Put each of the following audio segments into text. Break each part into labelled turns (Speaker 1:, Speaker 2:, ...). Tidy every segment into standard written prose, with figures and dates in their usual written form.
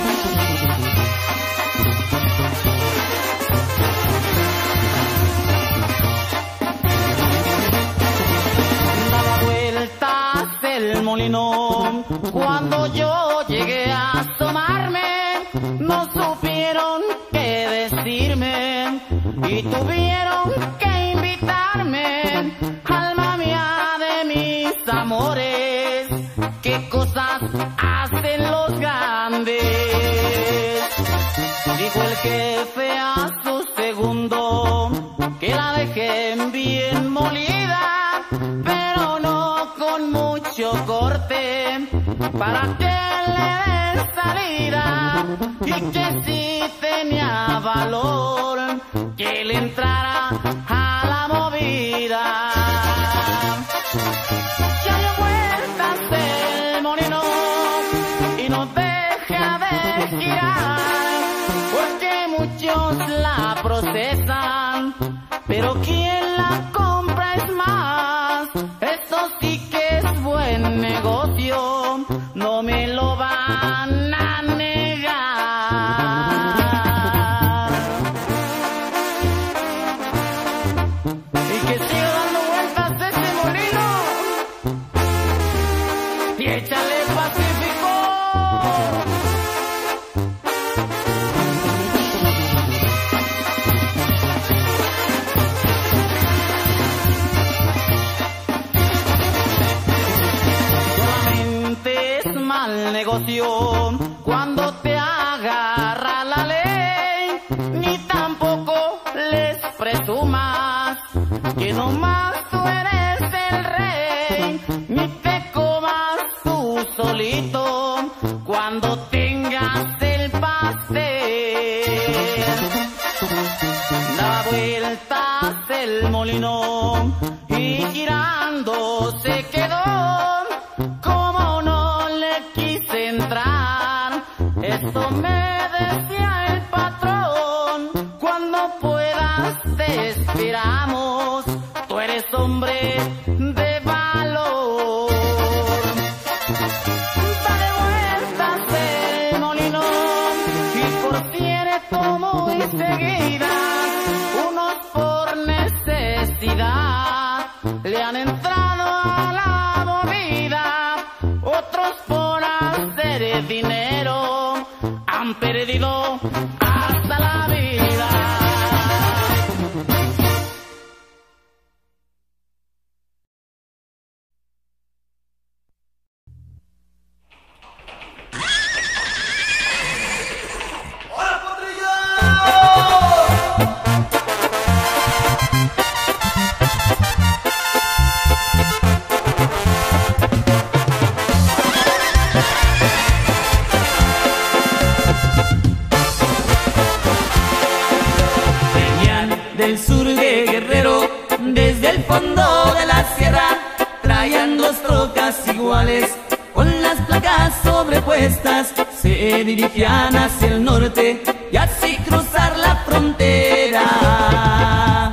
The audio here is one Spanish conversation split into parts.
Speaker 1: Daba vueltas el molino cuando yo llegué a asomarme. No supieron qué decirme y tuvieron que invitarme. Alma mía de mis amores, qué cosas hacen los grandes. Dijo el jefe a su segundo que la dejen bien molida, pero no con mucho corte, para que le den salida, y que si tenía valor que le entrara a la movida. Ya dio vueltas el molino y no deja de girar, porque muchos la procesan, pero quien la compra es más. Eso sí que es buen negocio, no me lo van a negar. Y que siga dando vueltas ese molino y échale Pacífico. Solamente es mal negocio cuando te agarra la ley, ni tampoco les presumas que nomás tú eres el rey, ni te comas tú solito cuando tengas el pastel. Da vueltas el molino y girando se quedó. Como no le quise entrar, esto me decía el patrón: cuando puedas te esperamos, tú eres hombre de valor. Dale vueltas el molino y por cierto muy seguida, unos por necesidad le han entrado a la movida, otros por hacer dinero han perdido hasta la vida.
Speaker 2: ¡Hola, potrillo!
Speaker 3: Del sur de Guerrero, desde el fondo de la sierra, traían dos trocas iguales, con las placas sobrepuestas, se dirigían hacia el norte y así cruzar la frontera.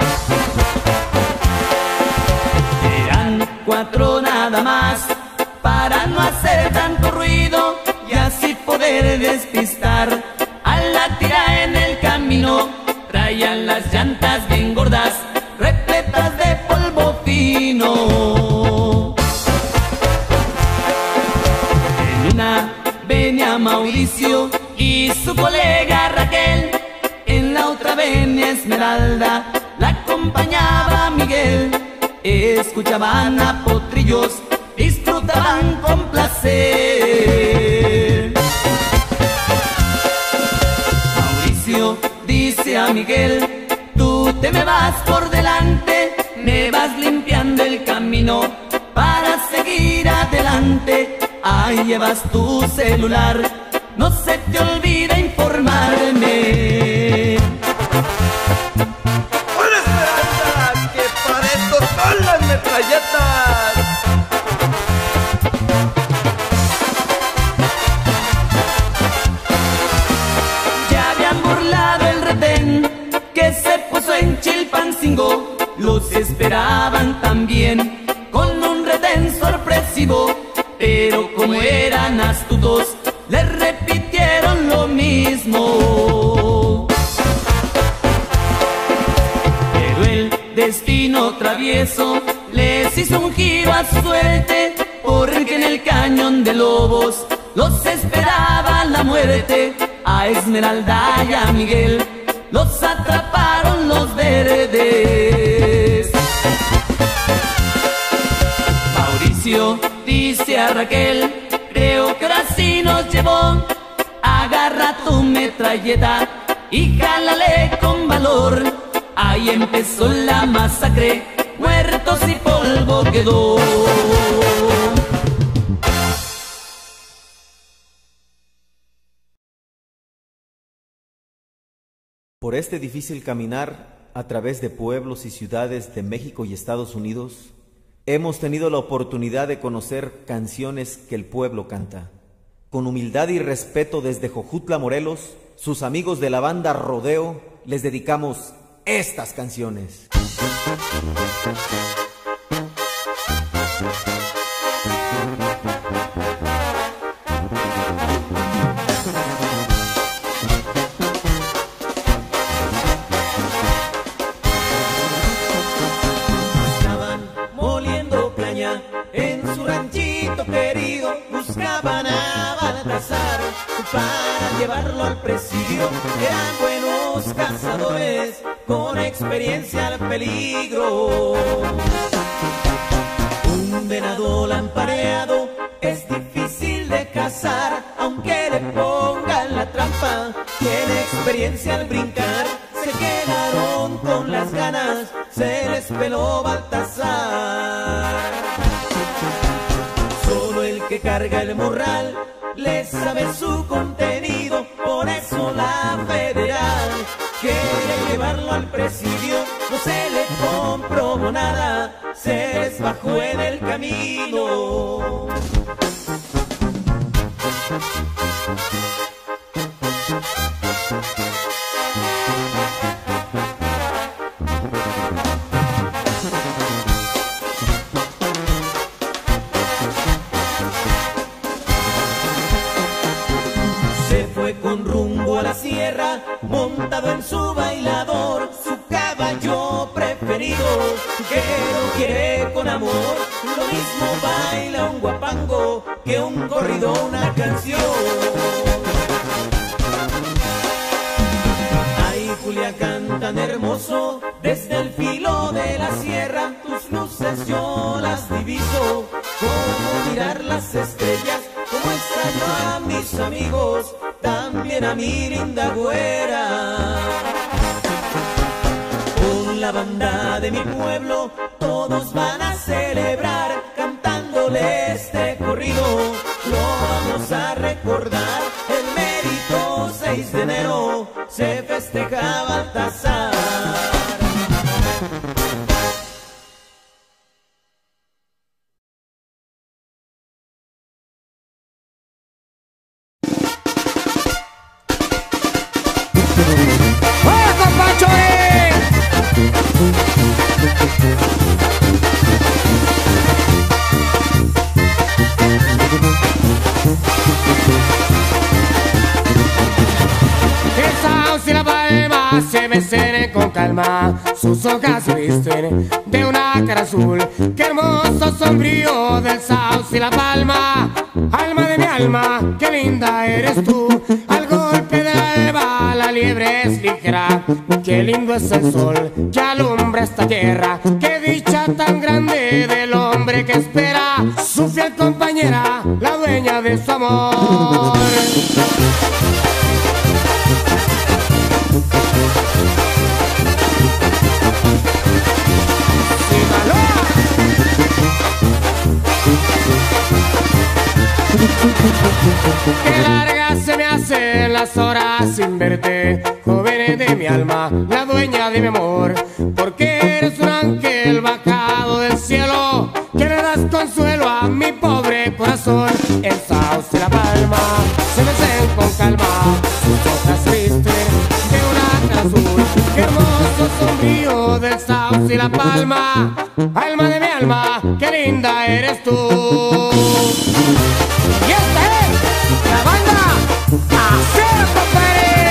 Speaker 3: Eran cuatro nada más, para no hacer tanto ruido y así poder despistar a la tira en el camino. Traían las llantas bien gordas, repletas de polvo fino. En una venía Mauricio y su colega Raquel, en la otra venía Esmeralda, la acompañaba Miguel. Escuchaban a potrillos, disfrutaban con placer. Mauricio dice a Miguel: tú te me vas por delante, me vas limpiando el camino para seguir adelante. Ahí llevas tu celular, no se te olvide informarme.
Speaker 2: ¡Hola, Esmeralda! ¡Que para esto son las metralletas!
Speaker 3: Ya habían burlado el retén que se puso en Chilpancingo, los esperaban también con un retén sorpresivo, pero como eran astutos les repitieron lo mismo. Pero el destino travieso les hizo un giro a su suerte, porque en el cañón de Lobos los esperaba la muerte. A Esmeralda y a Miguel los atraparon los verdes. Mauricio dice a Raquel: creo que ahora sí nos llevó. Agarra tu metralleta y jálale con valor. Ahí empezó la masacre, muertos y polvo quedó.
Speaker 4: Por este difícil caminar a través de pueblos y ciudades de México y Estados Unidos, hemos tenido la oportunidad de conocer canciones que el pueblo canta. Con humildad y respeto desde Jojutla, Morelos, sus amigos de la banda Rodeo, les dedicamos estas canciones.
Speaker 2: En su ranchito querido buscaban a Baltasar para llevarlo al presidio. Eran buenos cazadores con experiencia al peligro. Un venado lampareado es difícil de cazar, aunque le pongan la trampa. Tiene experiencia al brincar, se quedaron con las ganas, se les peló Baltasar. Solo el que carga el morral le sabe su contenido, por eso la federal quiere llevarlo al presidio. No se le comprobó nada, se les bajó en el camino. Con rumbo a la sierra, montado en su bailador, su caballo preferido, que lo quiere con amor. Lo mismo baila un guapango que un corrido, una canción. Ay, Culiacán tan hermoso, desde el filo de la sierra, tus luces yo las diviso. Como mirar las estrellas, como extraño a mis amigos, también a mi linda güera. Con la banda de mi pueblo todos van a celebrar, cantándole este corrido, lo vamos a recordar. El mérito 6 de enero se festeja Baltasar.
Speaker 5: Se mecen con calma, sus hojas se visten de una cara azul. Qué hermoso sombrío del sauce y la palma. Alma de mi alma, qué linda eres tú. Al golpe del alba la liebre es ligera. Qué lindo es el sol que alumbra esta tierra. Qué dicha tan grande del hombre que espera su fiel compañera, la dueña de su amor. Qué largas se me hacen las horas sin verte, joven de mi alma, la dueña de mi amor, porque eres un ángel bajado del cielo, que le das consuelo a mi pobre corazón. El sauce y la palma se mecen con calma, sus hojas visten de una cara azul. Qué hermoso sombrío del sauce y la palma. Alma de mi alma, qué linda eres tú. Y esta es la banda Acero, compadre.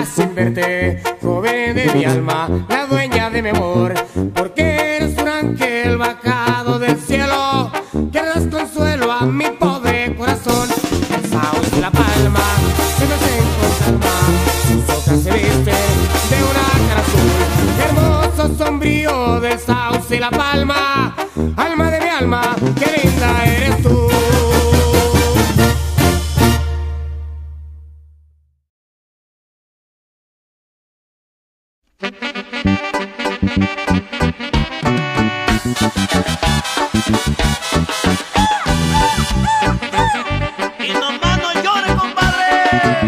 Speaker 5: sin verte, joven de mi alma, la dueña de mi amor, porque eres un ángel bajado del cielo, que das consuelo a mi pobre corazón. El sauce y la palma se me hacen con calma, sus hojas se visten de una cara azul, hermoso sombrío del sauce y la palma, alma de mi alma, qué linda eres tú.
Speaker 3: Y nomás no llore, compadre.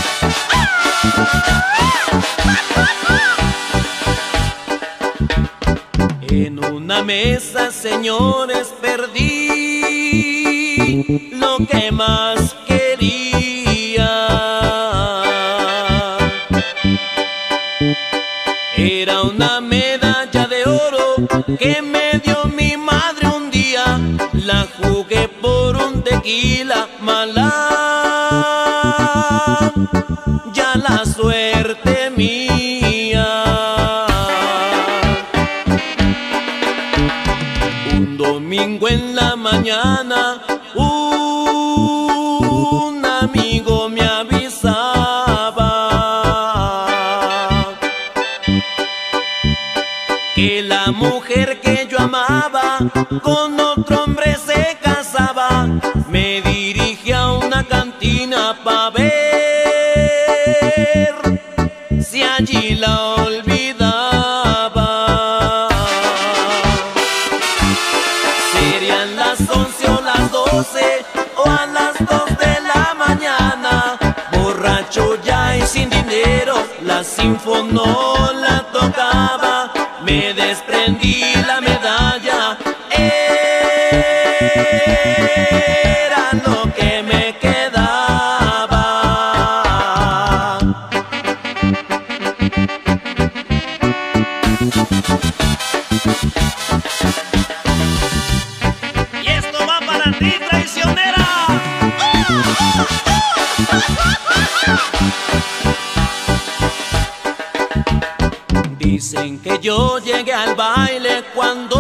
Speaker 3: En una mesa, señores, perdí lo que más quería. Era una medalla de oro que me dio mi madre un día. La jugué por un tequila, mala, ya la suerte mía. Un domingo en la mañana, un amigo me avisaba que la mujer que yo amaba con otro hombre se casaba. Me dirigí a una cantina pa' ver si allí la olvidaba. Serían las 11 o las 12 o a las 2 de la mañana, borracho ya y sin dinero, la sinfonola tocaba. Me desprendí la medalla, era lo que me quedaba. Y esto va para ti, traicionera. Dicen que yo llegué al baile cuando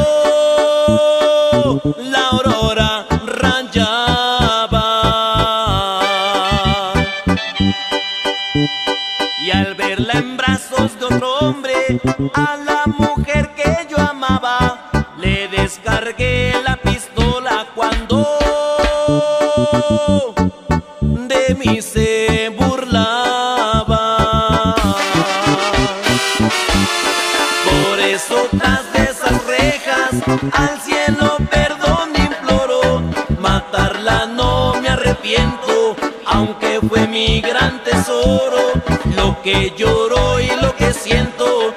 Speaker 3: la aurora rayaba, y al verla en brazos de otro hombre, a la mujer que yo amaba, le descargué la pistola cuando de mí se burlaba. Por eso tras de esas rejas al cielo perdón imploro. Matarla no me arrepiento, aunque fue mi gran tesoro. Lo que lloro y lo que siento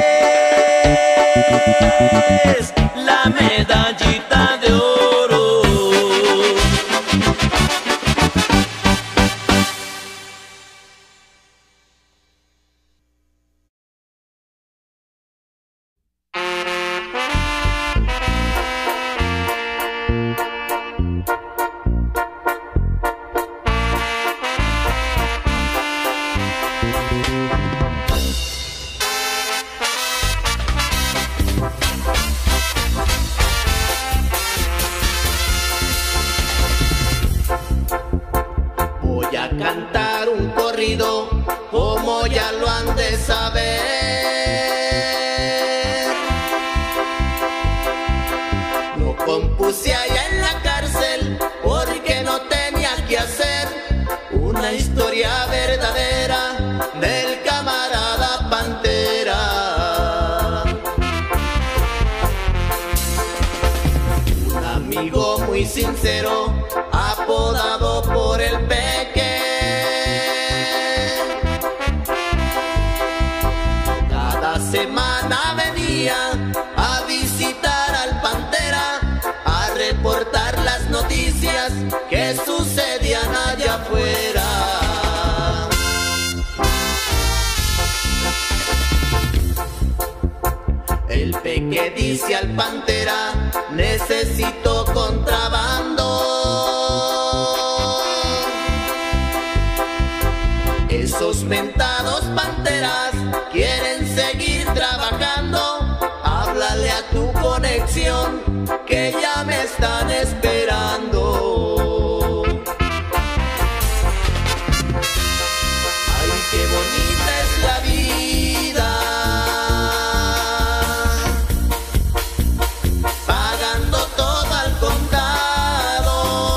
Speaker 3: es la medallita de oro. Voy a cantar un corrido como ya lo han de saber. Lo compuse allá en la cárcel porque no tenía que hacer. Una historia verdadera del camarada Pantera. Un amigo muy sincero, apodado por el Peque. Cada semana venía a visitar al Pantera, a reportar las noticias que sucedían allá afuera. El Peque dice al Pantera: necesito contrabando. Esos mentados panteras quieren seguir trabajando, háblale a tu conexión que ya me están esperando. Ay, qué bonita es la vida, pagando todo al contado,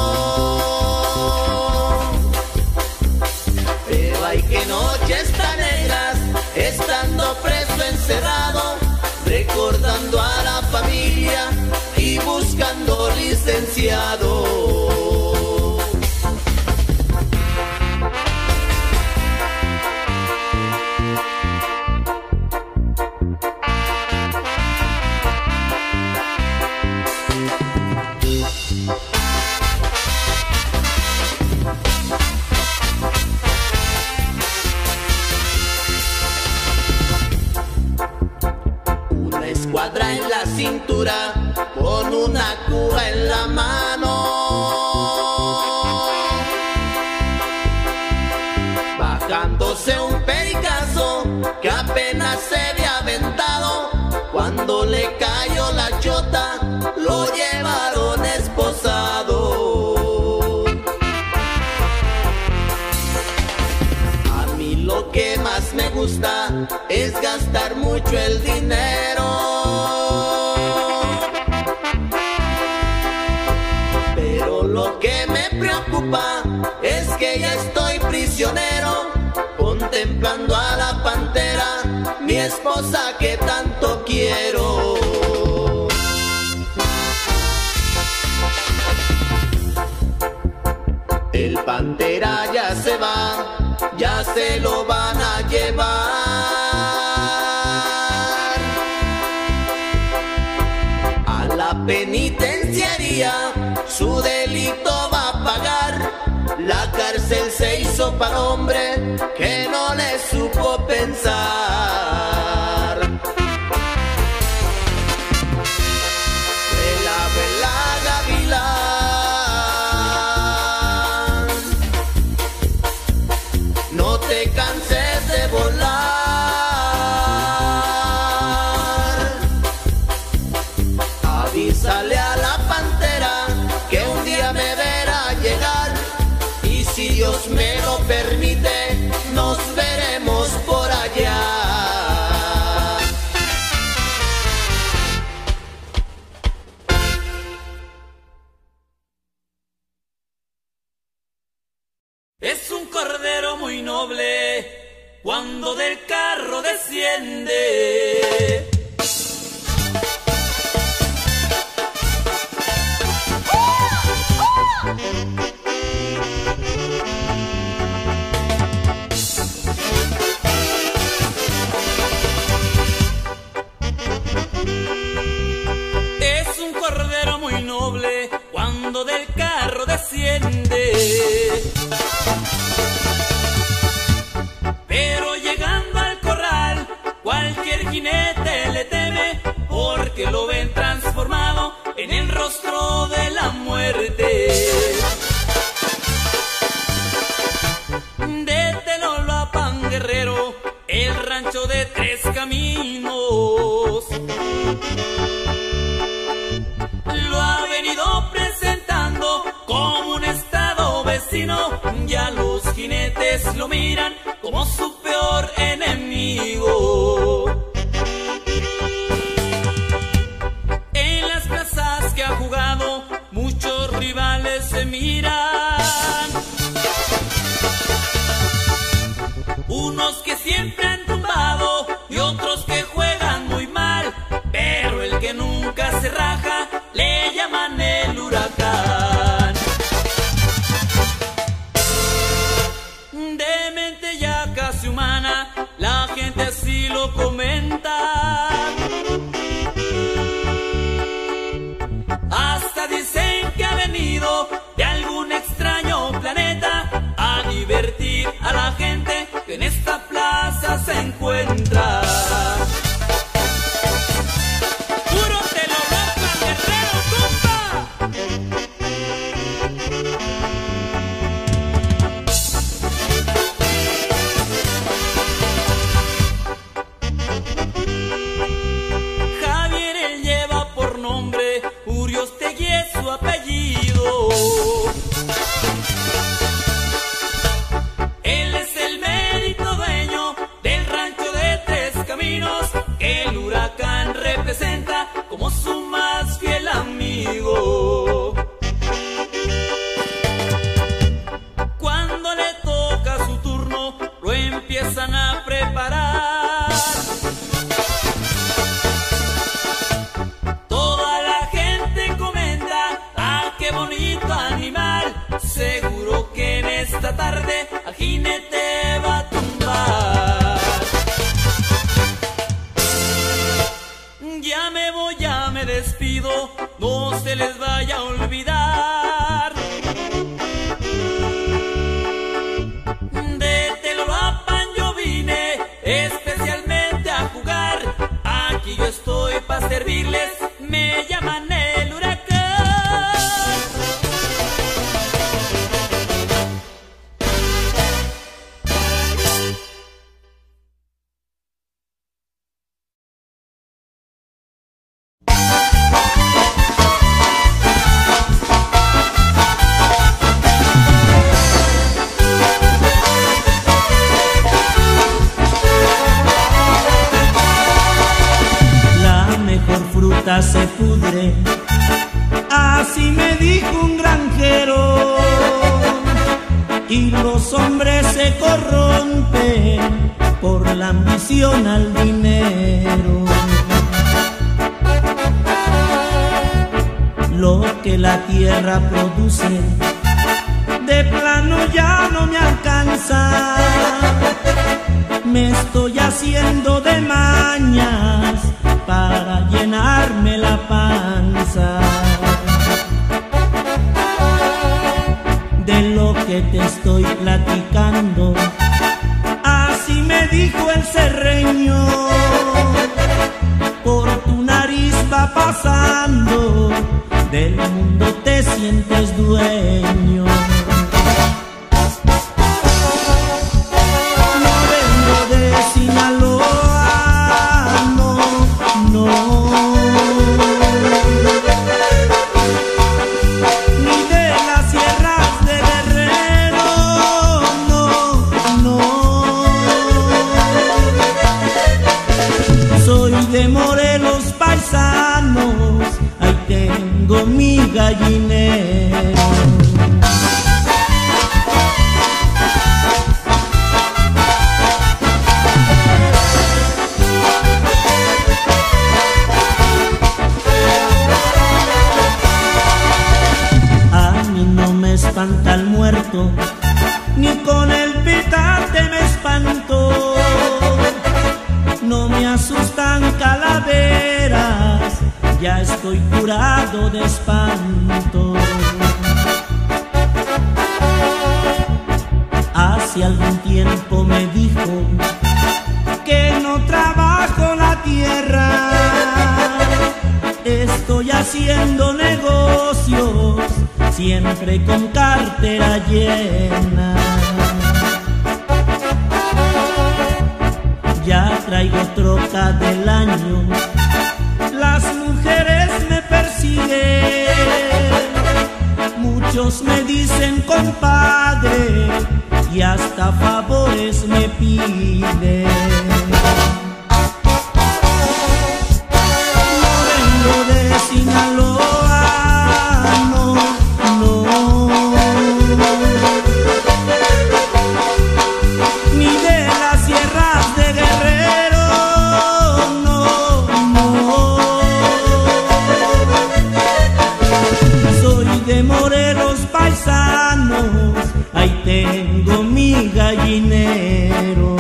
Speaker 3: pero hay que noches tan negras, estando preso encerrado, recordando a la familia y buscando licenciado. Escuadra en la cintura, con una cuba en la mano, bajándose un pericazo que apenas se había aventado. Cuando le cayó la chota, lo llevaron esposado. A mí lo que más me gusta es gastar mucho el dinero, pero lo que me preocupa es que ya estoy prisionero, contemplando a la pantera, mi esposa que tanto quiero. El pantera ya se va, ya se lo van a llevar a la penitenciaría, su delito va a pagar. La cárcel se hizo para hombre que no le supo pensar. Vuela, vuela, gavilán, no te canses de volar. Avísale a la pantera que un día me verá llegar, y si Dios me lo permite, nos veremos por allá. Es un cordero muy noble cuando del carro desciende. Es un cordero muy noble cuando del carro desciende. Pero llegando al corral, cualquier jinete le teme, porque lo ven transformado en el rostro de la muerte. De Telolapan, Guerrero, el rancho de Tres Caminos, lo ha venido presentando como un estado vecino. Ya los jinetes lo miran como su peor enemigo. En las plazas que ha jugado, muchos rivales se miran. Unos que siempre han tumbado y otros que juegan muy mal, pero el que nunca se raja le llaman el huracán. De mente ya casi humana, la gente así lo comenta. Hasta dicen que ha venido de algún extraño planeta a divertir a la gente que en esta plaza se me despido, no se les vaya a olvidar. De Telolapan yo vine especialmente a jugar. Aquí yo estoy para servirles, me llaman el huracán.
Speaker 6: Se pudre, así me dijo un granjero, y los hombres se corrompen por la ambición al dinero. Lo que la tierra produce de plano ya no me alcanza, me estoy haciendo de mañas para llenarme la panza. De lo que te estoy platicando, así me dijo el cerreño, por tu nariz va pasando, del mundo te sientes dueño. No vengo de Sinaloa, no, ni de las sierras de Guerrero, no, soy de Morelos paisanos, ahí tengo mi gallinero. Espanta al muerto, ni con el petate me espanto, no me asustan calaveras, ya estoy curado de espanto. Hace algún tiempo me dijo que no trabajo la tierra, estoy haciendo negocios siempre con cartera llena. Ya traigo troca del año, las mujeres me persiguen, muchos me dicen compadre y hasta favores me piden. No vengo de Sinaloa, ni de las sierras de Guerrero, no, soy de Morelos paisanos, ahí tengo mi gallinero.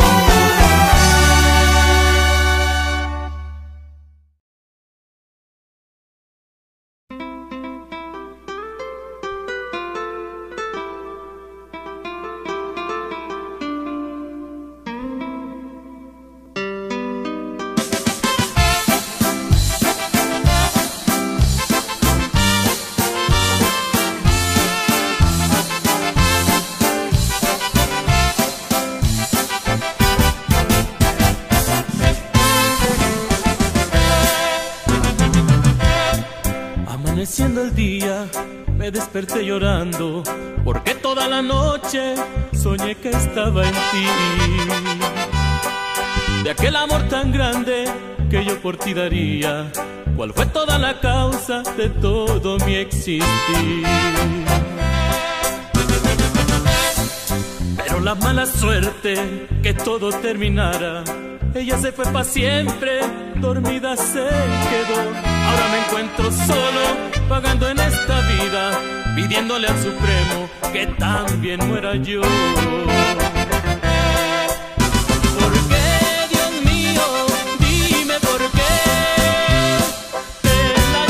Speaker 3: Amaneciendo el día, me desperté llorando, porque toda la noche soñé que estaba en ti. De aquel amor tan grande que yo por ti daría, cuál fue toda la causa de todo mi existir. Pero la mala suerte que todo terminara, ella se fue pa' siempre, dormida se quedó. Ahora me encuentro solo, vagando en esta vida, pidiéndole al Supremo que también muera yo. ¿Por qué, Dios mío? Dime por qué te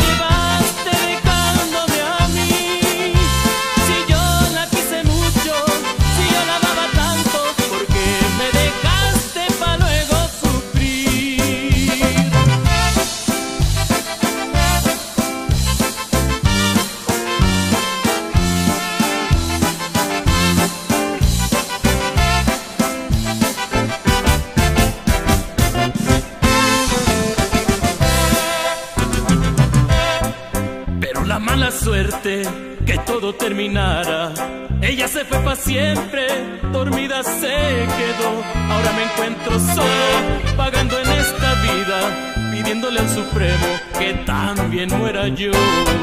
Speaker 7: mala suerte que todo terminara. Ella se fue para siempre, dormida se quedó. Ahora me encuentro solo, pagando en esta vida, pidiéndole al Supremo que también muera yo.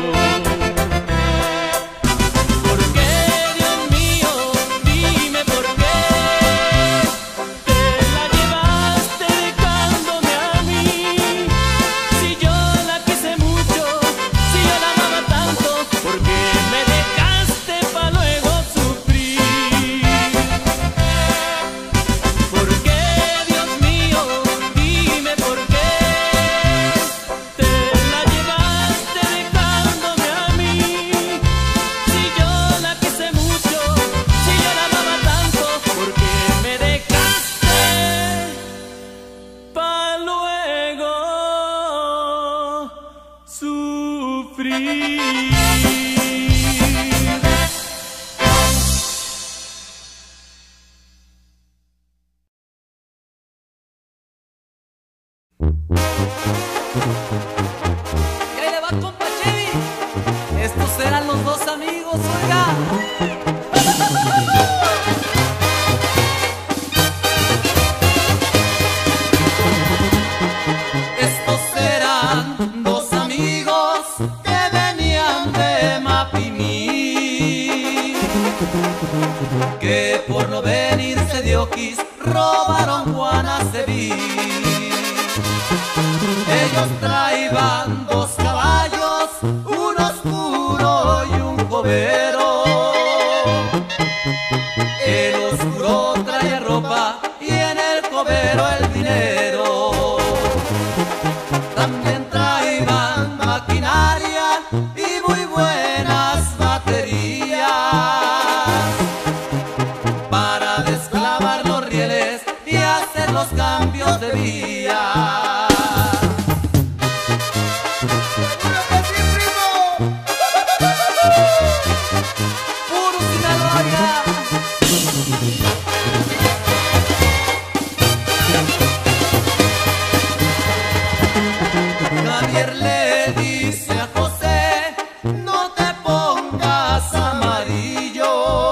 Speaker 7: ¿Por qué, Dios mío? Dime por qué te la llevaste dejándome a mí. Si yo la quise mucho, si yo la amaba tanto, ¿por qué me dejaste pa' luego sufrir? ¿Por qué, Dios mío? Dime por qué te la llevaste dejándome a mí. Si yo la quise mucho, si yo la amaba tanto, ¿por qué me dejaste pa' luego sufrir?
Speaker 3: Y ahí le va, compa Chevy. Estos eran los dos amigos, oiga. Estos eran dos amigos que venían de Mapimí, que por no venirse de Oquis robaron Guanaceví. Ellos traían dos caballos, uno oscuro y un cobero. El oscuro traía ropa y en el cobero el dinero. También traían maquinaria y muy buenas baterías para desclavar los rieles y hacer los cambios de vía. Puro Sinaloa. Javier le dice a José, no te pongas amarillo,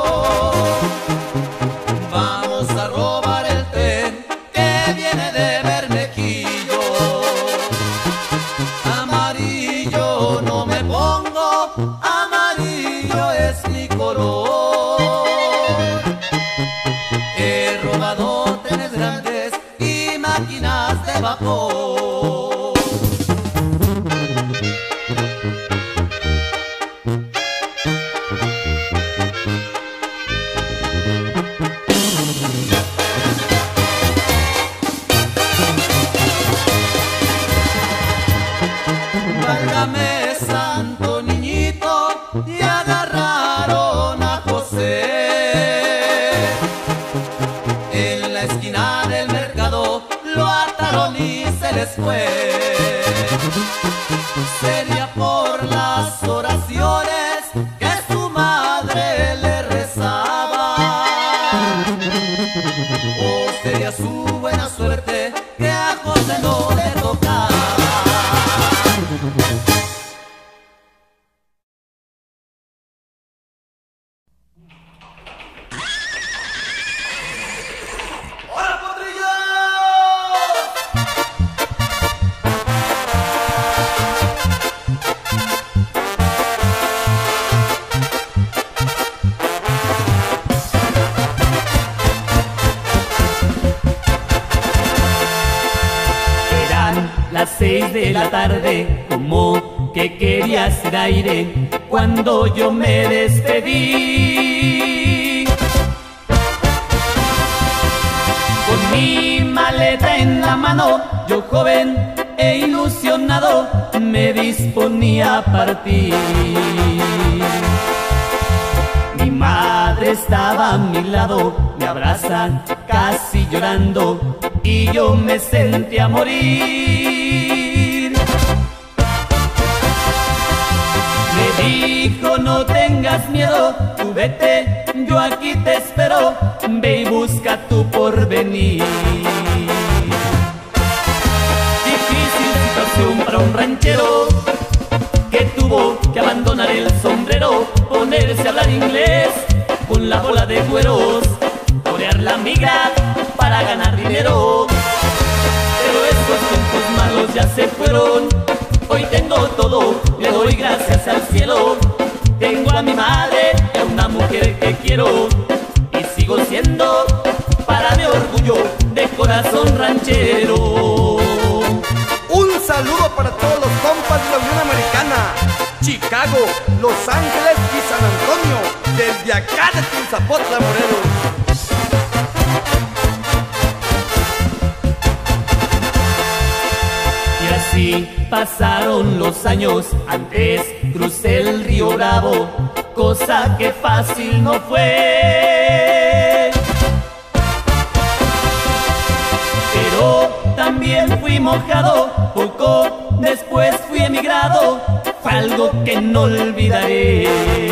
Speaker 3: vamos a robar el tren que viene de Bermequillo. Amarillo no me pongo, amarillo es mi color. He robado trenes grandes y máquinas de vapor. Válgame santo niñito, y agarraron a José en la esquina del mercado, lo ataron y se les fue. Sería por las oraciones que su madre le rezaba, o sería su buena suerte que a José no le tocaba. Las 6 de la tarde, como que quería hacer aire cuando yo me despedí. Con mi maleta en la mano, yo joven e ilusionado me disponía a partir. Mi madre estaba a mi lado, me abraza casi llorando y yo me sentía morir. Me dijo, no tengas miedo, tú vete, yo aquí te espero, ve y busca tu porvenir. Difícil situación para un ranchero que tuvo que abandonar el migra para ganar dinero. Pero estos tiempos malos ya se fueron. Hoy tengo todo, le doy gracias al cielo. Tengo a mi madre y a una mujer que quiero. Y sigo siendo para mi orgullo de corazón ranchero.
Speaker 8: Un saludo para todos los compas de la Unión Americana, Chicago, Los Ángeles y San Antonio, desde acá de Tuzapotla, Morelos.
Speaker 3: Y así pasaron los años, antes crucé el río Bravo, cosa que fácil no fue. Pero también fui mojado, poco después fui emigrado, fue algo que no olvidaré.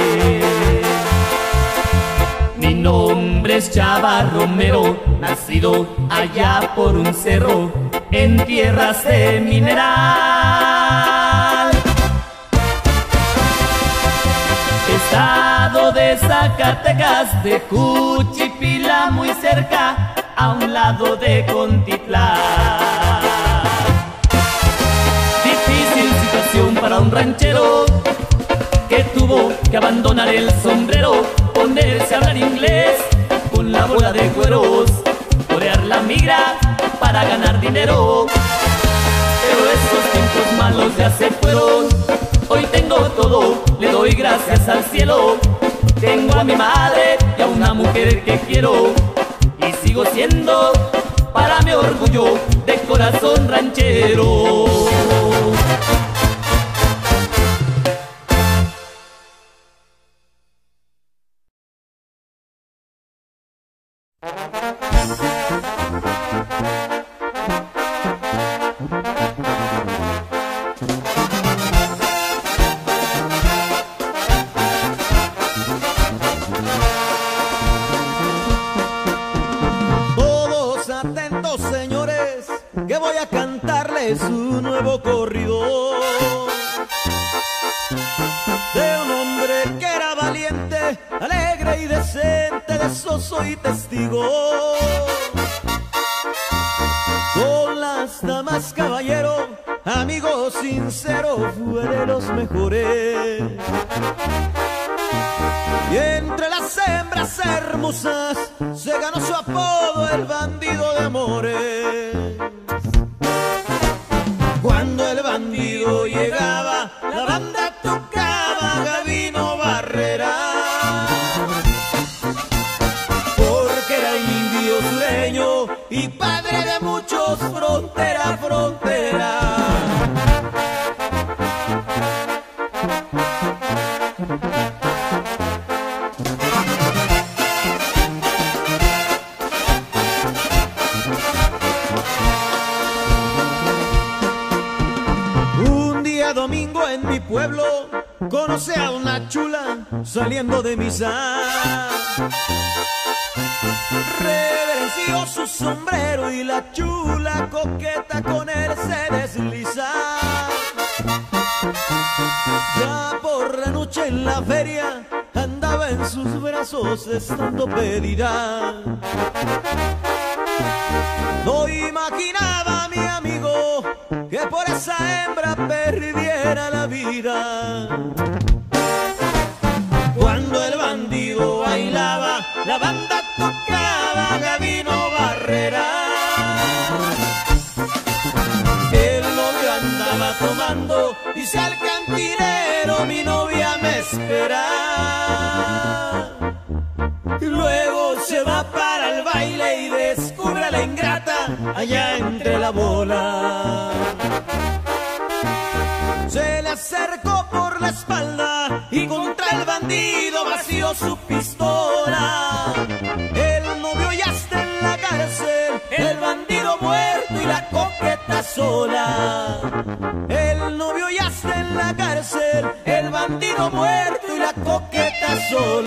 Speaker 3: Mi nombre es Chava Romero, nacido allá por un cerro, en tierras de mineral. Estado de Zacatecas, de Juchipila, muy cerca, a un lado de Contitlán. Difícil situación para un ranchero que tuvo que abandonar el sombrero, ponerse a hablar inglés con la bola de cueros, torear la migra para ganar dinero. Pero esos tiempos malos ya se fueron. Hoy tengo todo, le doy gracias al cielo. Tengo a mi madre y a una mujer que quiero. Y sigo siendo para mi orgullo de corazón ranchero.
Speaker 2: Todos atentos, señores, que voy a cantarles un nuevo corrido de un hombre que era valiente, alegre y decente. De eso soy testigo. Con las damas, caballero, amigo sincero, fue de los mejores. Y entre las hembras hermosas se ganó su apodo, el bandido de amores. Cuando el bandido llegaba, la banda tocaba Gabino Barrera, porque era indio sureño y padre de muchos, frontera a frontera. Domingo en mi pueblo conocí a una chula saliendo de misa. Reverenció su sombrero y la chula coqueta con él se desliza. Ya por la noche en la feria andaba en sus brazos estando pedida. No imaginaba mi amigo que por esa hembra perdiera la vida. Cuando el bandido bailaba, la banda tocaba Gabino Barrera. El novio andaba tomando, dice al cantinero, mi novia me espera. Luego se va para el baile y descubre a la ingrata allá entre la bola. Se le acercó por la espalda y contra el bandido vació su pistola. El novio ya está en la cárcel, el bandido muerto y la coqueta sola. El novio ya está en la cárcel, el bandido muerto y la coqueta sola.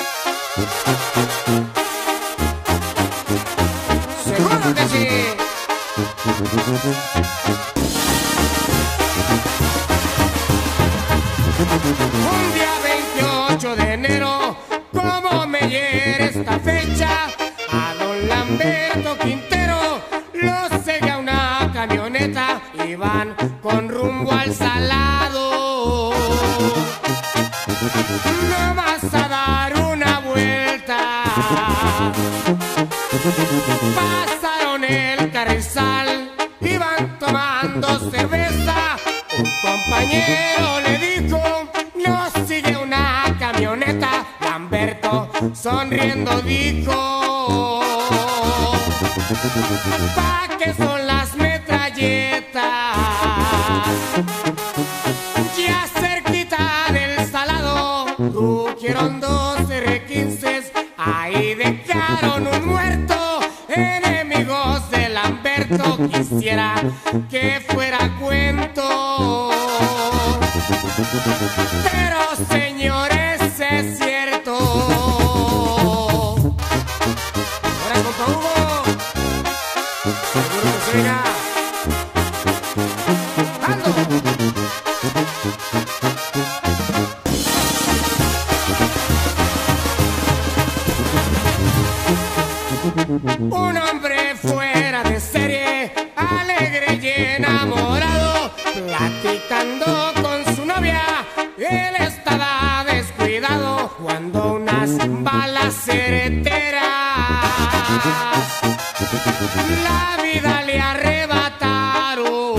Speaker 5: Seguro que sí. Un día 28 de enero, como me hiere esta fecha, a don Lamberto Quintero lo seguía una camioneta y van con rumbo al Salado. No vas a dar una vuelta. Pasaron el Carrizal, iban tomando cerveza. Un compañero le dijo, nos sigue una camioneta. Lamberto sonriendo dijo, ¿pa' qué son las metralletas? Ya cerquita del Salado rugieron dos R15, ahí dejaron un muerto. Enemigos de Lamberto, quisiera que fuera cuento, pero señores es cierto. Ahora compa Hugo, seguro que suena. ¡Ando! Un hombre fuera de serie, alegre y enamorado, platicando con su novia, él estaba descuidado cuando unas balas certeras la vida le arrebataron.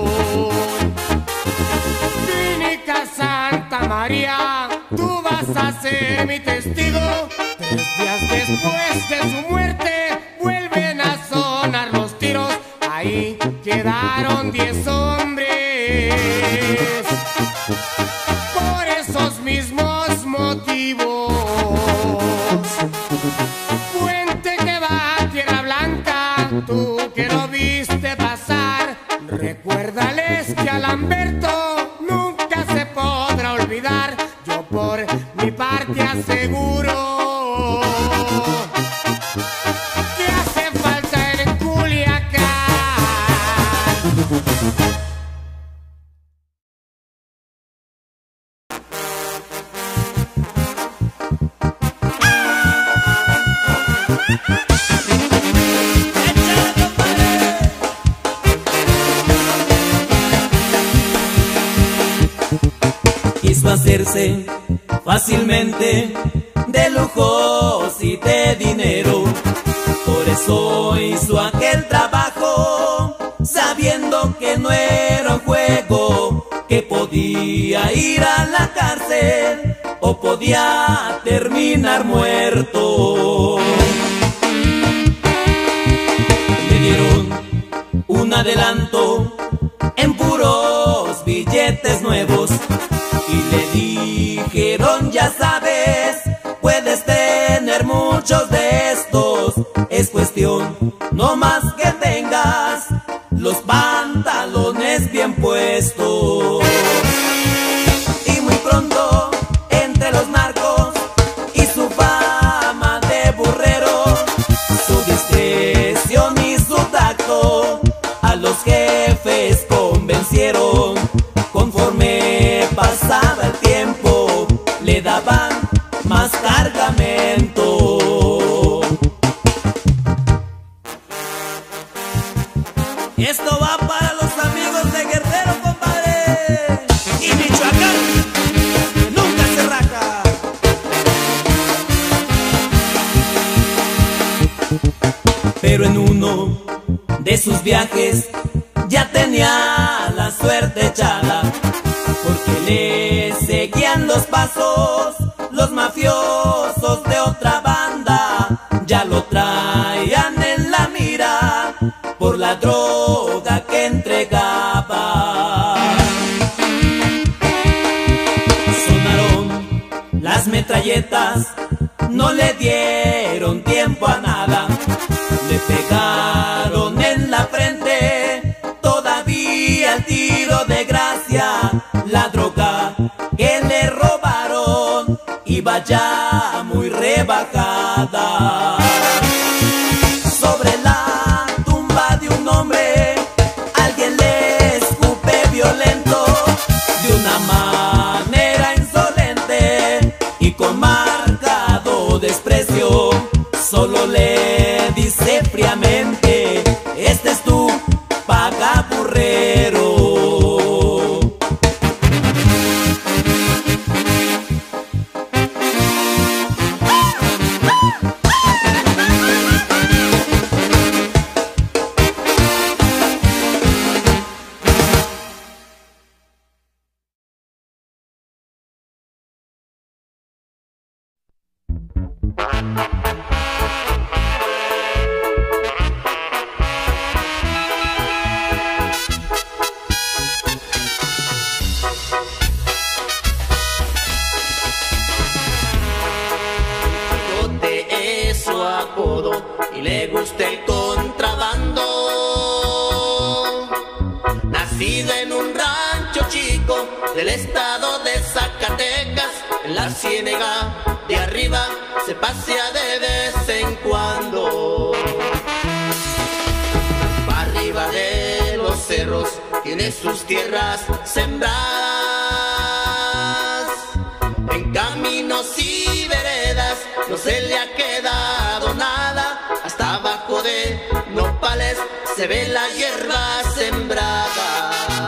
Speaker 5: Clínica Santa María, tú vas a ser mi testigo. 3 días después de su muerte vuelven a sonar los tiros, ahí quedaron 10 hombres. Por esos mismos motivos, puente que va a Tierra Blanca, tú que lo viste pasar, recuérdales que a Lamberto nunca se podrá olvidar. Yo por mi parte aseguro que hace falta en Culiacán.
Speaker 3: Quiso hacerse fácilmente de lujos y de dinero, por eso hizo aquel trabajo, sabiendo que no era un juego, que podía ir a la cárcel o podía terminar muerto. Le dieron un adelanto en puros billetes nuevos y le dijeron, ya sabes, puedes tener muchos de estos, es cuestión no más que tengas los pantalones bien puestos. Y muy pronto entre los narcos y su fama de burrero, su discreción y su tacto a los jefes convencieron. Conforme pasaba el tiempo le daban más cargamento. Esto va para los amigos de Guerrero, compadre, y Michoacán, que nunca se raja. Pero en uno de sus viajes ya tenía la suerte echada, porque le seguían los pasos los mafiosos de otra banda. Ya lo traían en la mira por la droga que entregaba. Sonaron las metralletas, no le dieron tiempo a nada, le pegaron en la frente, todavía el tiro de gracia. La droga que le robaron iba ya muy rebajada. Sobre la tumba de un hombre Y le gusta el contrabando. Nacido en un rancho chico del estado de Zacatecas, en la ciénega de arriba se pasea de vez en cuando. Para arriba de los cerros tiene sus tierras sembradas. En caminos y veredas no se le ha quedado nada. Hasta abajo de nopales se ve la hierba sembrada.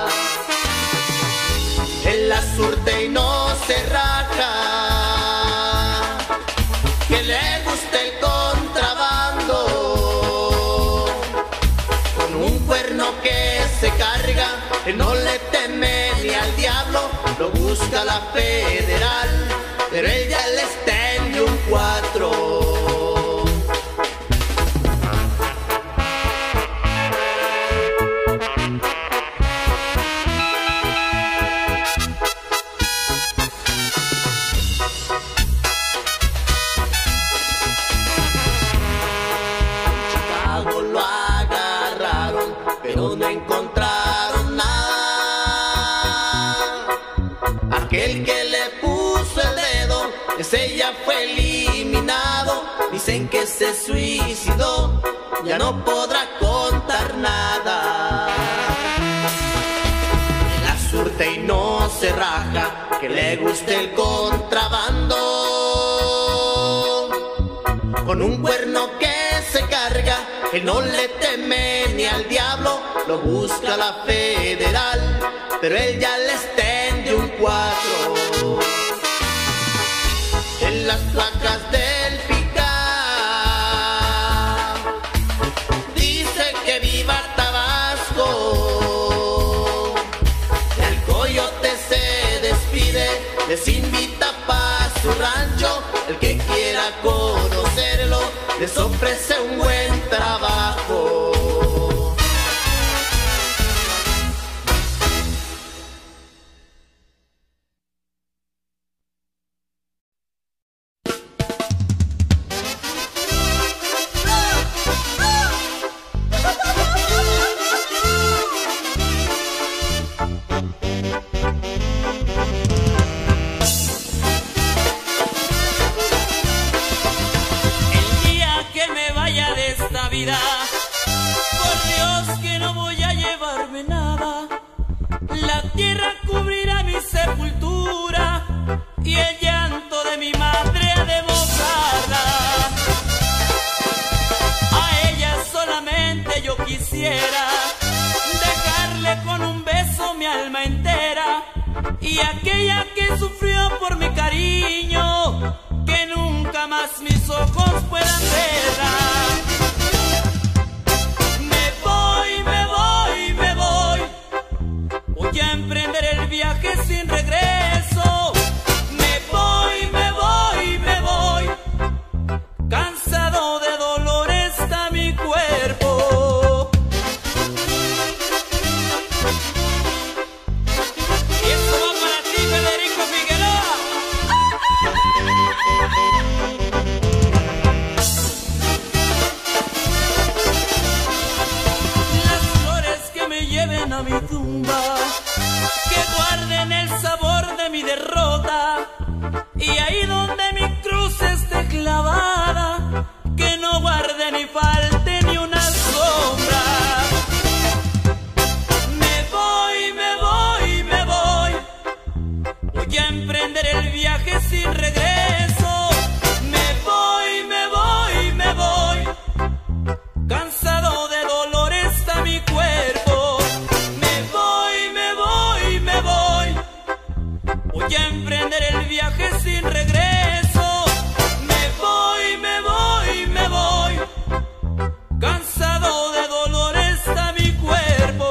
Speaker 3: Él la surte y no se raja, que le gusta el contrabando. Con un cuerno que se carga, él no le teme ni al diablo. Lo busca la federal, pero él ya le extendió un 4. Chicago lo agarraron, pero no encontraron nada. Aquel que le puso el dedo, ese ya fue eliminado. Dicen que se suicidó, ya no podrá contar nada. La surte y no se raja, que le guste el contrabando. Con un cuerno que se carga, él no le teme ni al diablo. Lo busca la federal, pero él ya le extiende un 4. En las placas del picar dice que viva Tabasco. El coyote se despide, les invita pa' su rancho. El que quiera conocerlo les ofrece un buen trabajo.
Speaker 7: Por Dios que no voy a llevarme nada. La tierra cubrirá mi sepultura y el llanto de mi madre ha de borrarla. A ella solamente yo quisiera dejarle con un beso mi alma entera, y aquella que sufrió por mi cariño, que nunca más mis ojos puedan verla. Voy a emprender el viaje sin regreso. Me voy, me voy, me voy. Cansado de dolor está mi cuerpo. Y esto va para ti, Federico Figueroa. Las flores que me lleven a mi tumba, que guarden el sabor de mi derrota, y ahí donde mi cruz esté clavada, que no guarde ni falte ni una sombra. Me voy, me voy, me voy. Voy a emprender el viaje sin regreso. Me voy, me voy, me voy. Cansado de dolor está mi cuerpo. Voy a emprender el viaje sin regreso. Me voy, me voy, me voy. Cansado de dolor está mi cuerpo.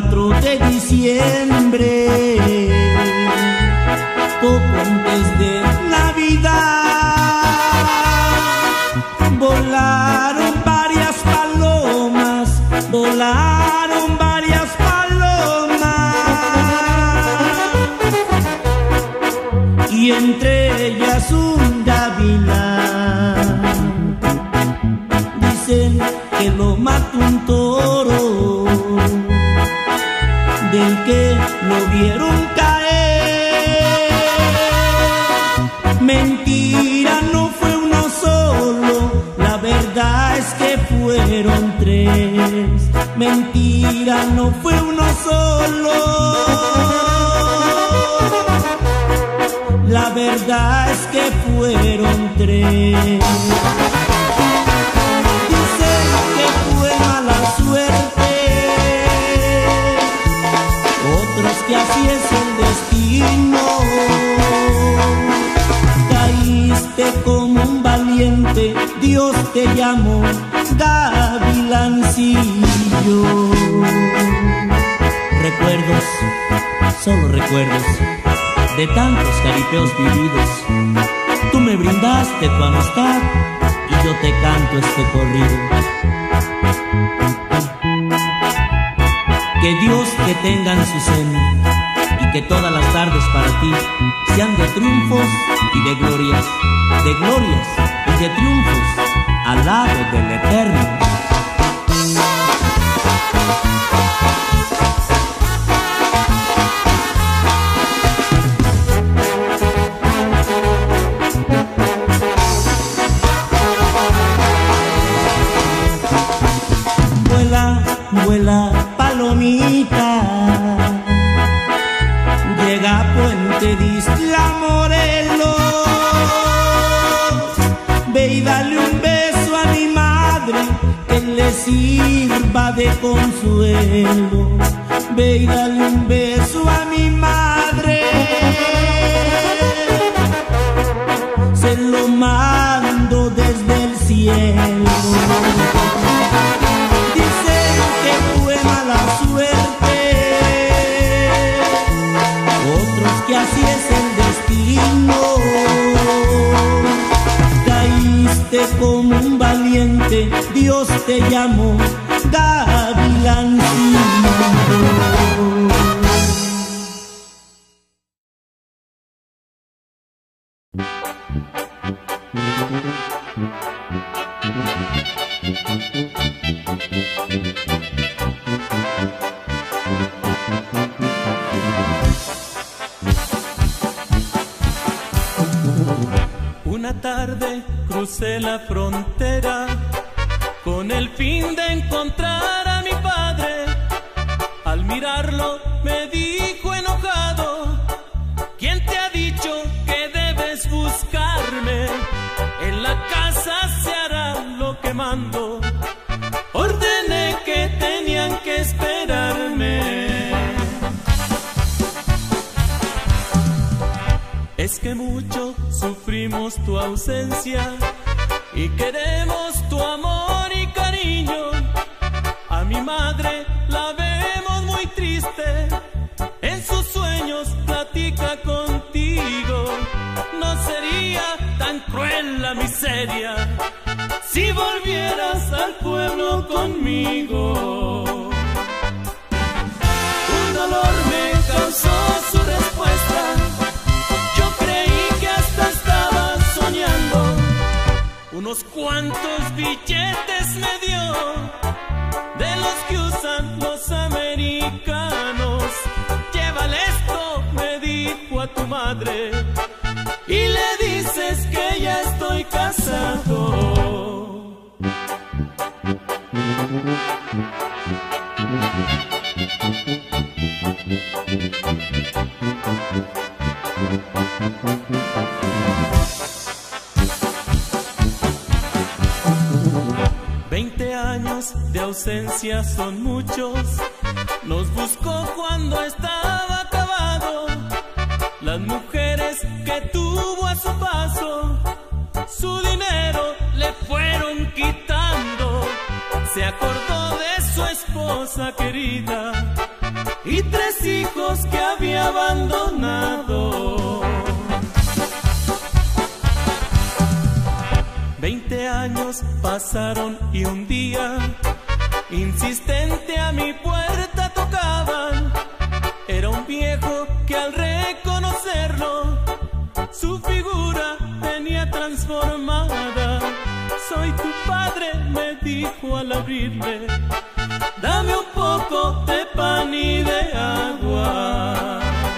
Speaker 6: 4 de diciembre, poco antes de Navidad, volaron varias palomas, volaron varias palomas, y entre ellas un gavilán. Dicen que lo mató un toro, del que lo vieron caer. Mentira, no fue uno solo, la verdad es que fueron 3. Mentira, no fue uno solo, la verdad es que fueron 3. Dicen que fue mala suerte, otros que así es el destino. Caíste como un valiente, Dios te llamó gavilancillo. Recuerdos, solo recuerdos de tantos jaripeos vividos. Tú me brindaste tu amistad y yo te canto este corrido. Que Dios te tenga en su seno y que todas las tardes para ti sean de triunfos y de glorias y de triunfos al lado del Eterno. Vuela, vuela, palomita, llega a Puente de Isla Morelos. Ve y dale un beso a mi madre, que le sirva de consuelo. Ve y dale un beso a mi madre, se lo mando desde el cielo. Que así es el destino. Caíste como un valiente, Dios te llamó gavilancillo.
Speaker 7: Una tarde crucé la frontera con el fin de encontrar a mi padre. Al mirarlo me dijo enojado: ¿quién te ha dicho que debes buscarme? En la casa se hará lo que mando. Ordené que tenían que esperarme. Es que mucho sufrimos tu ausencia y queremos tu amor y cariño. A mi madre la vemos muy triste, en sus sueños platica contigo. No sería tan cruel la miseria si volvieras al pueblo conmigo. Un dolor me causó su respuesta. Unos cuantos billetes me dio, de los que usan los americanos. Llévale esto, me dijo a tu madre, y le dices que ya estoy casado. De ausencia son muchos, nos buscó cuando estaba acabado. Las mujeres que tuvo a su paso, su dinero le fueron quitando. Se se acordó de su esposa querida y 3 hijos que había abandonado. 20 años pasaron y un día, insistente a mi puerta tocaban. Era un viejo que al reconocerlo, su figura venía transformada. Soy tu padre, me dijo al abrirle, dame un poco de pan y de agua.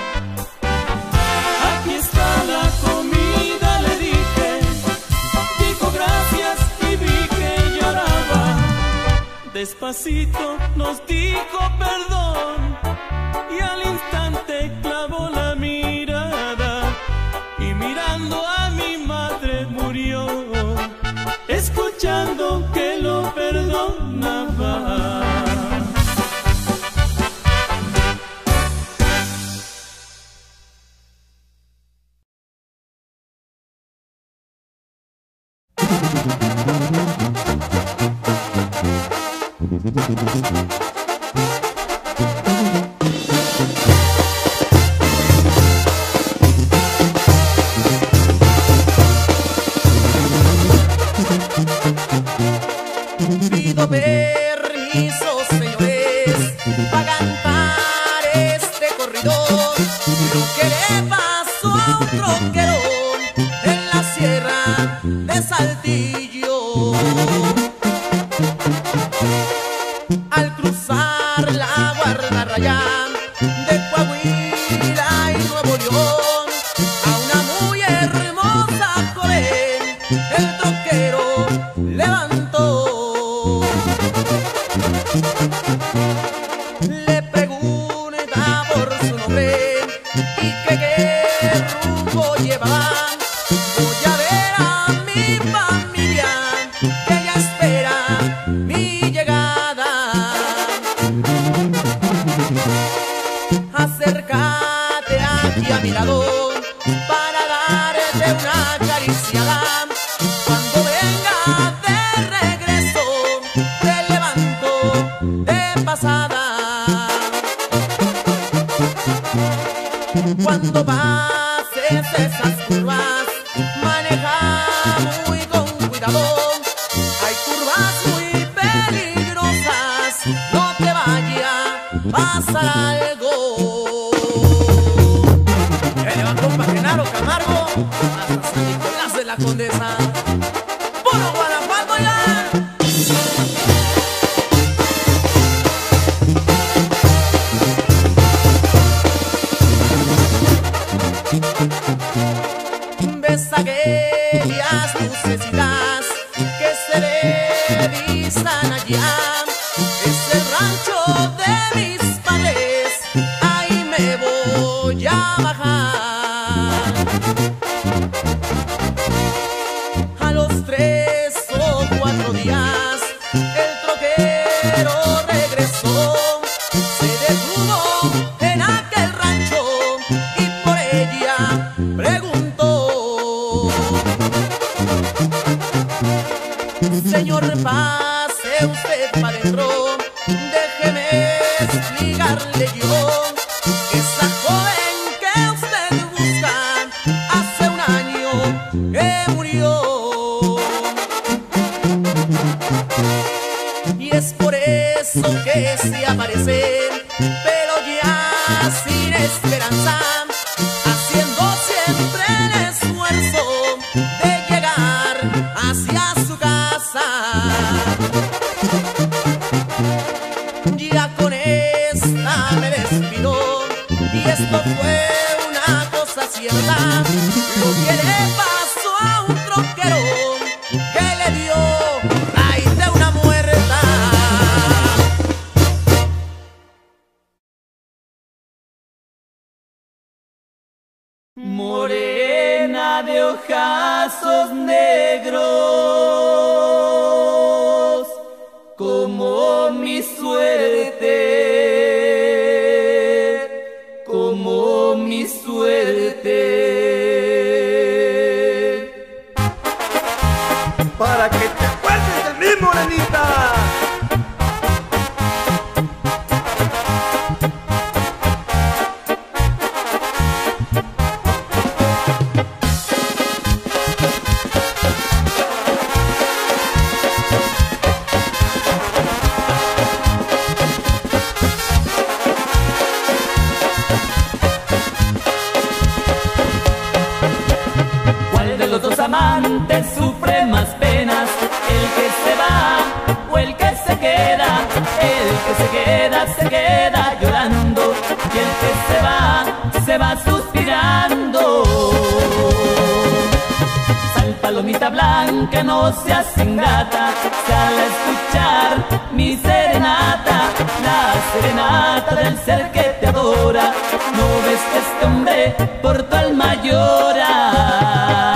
Speaker 7: Aquí está la comida, le dije. Dijo gracias y vi que lloraba. Despacito nos dijo perdón y al instante clavó la mirada y mirando a mi madre murió, escuchando que lo perdonaba.
Speaker 2: Pido permiso, señores, para cantar este corrido, lo que le pasó a un troquero en la sierra de Saltillo. Al cruzar la guardarraya de Coahuila y Nuevo León, a una muy hermosa joven el troquero levantó. Le pregunta por su nombre y que qué rumbo llevaba. Voy a ver a mi familia, que ella espera mi llegada. Acércate aquí a mi lado para darte una acariciada. Cuando venga de regreso te levanto de pasada. Cuando pases esas curvas, maneja muy con cuidado. Hay curvas muy peligrosas, no te vaya a pasar algo. Le va compa Genaro Camargo hasta San Nicolás de la Condesa. ¡Puro Guanajuato ya! Ves aquellas lucecitas que se divisan allá. Es el rancho de mis padres, ahí me voy a bajar. A los 3 o 4 días el troquero regresó. Se detuvo en aquel rancho y por ella preguntó. Señor, pase usted pa' dentro, déjeme explicarle yo. Esa joven que usted busca hace un año que murió. Y es por eso que se aparecen, pero ya sin esperanza, haciendo siempre el esfuerzo de llegar hacia su casa. Ya con esta me despido y esto fue una cosa cierta, lo que le pasó a un troquero que le dio ay de una muerta.
Speaker 3: Morena de ojazos negros, como mi suerte, como mi suerte.
Speaker 8: Para que te acuerdes de mí, morenita.
Speaker 3: blanca, no seas ingrata, sal a escuchar mi serenata, la serenata del ser que te adora. No ves que este hombre por tu alma llora.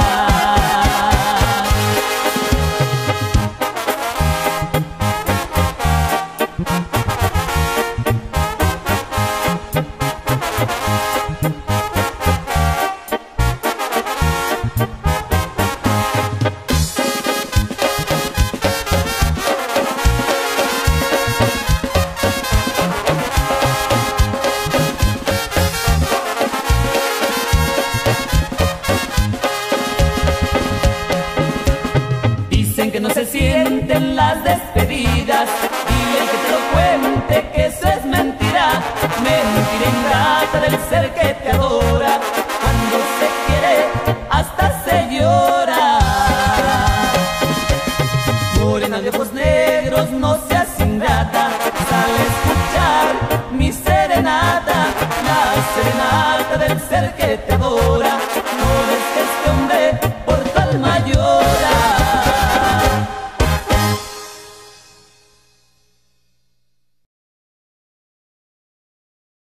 Speaker 3: Que no se sienten las despedidas, dile que te lo cuente que eso es mentira, mentira ingrata del ser que te adora. Cuando se quiere hasta se llora. Morena de ojos negros, no seas ingrata, sal a escuchar mi serenata, la serenata del ser que te adora.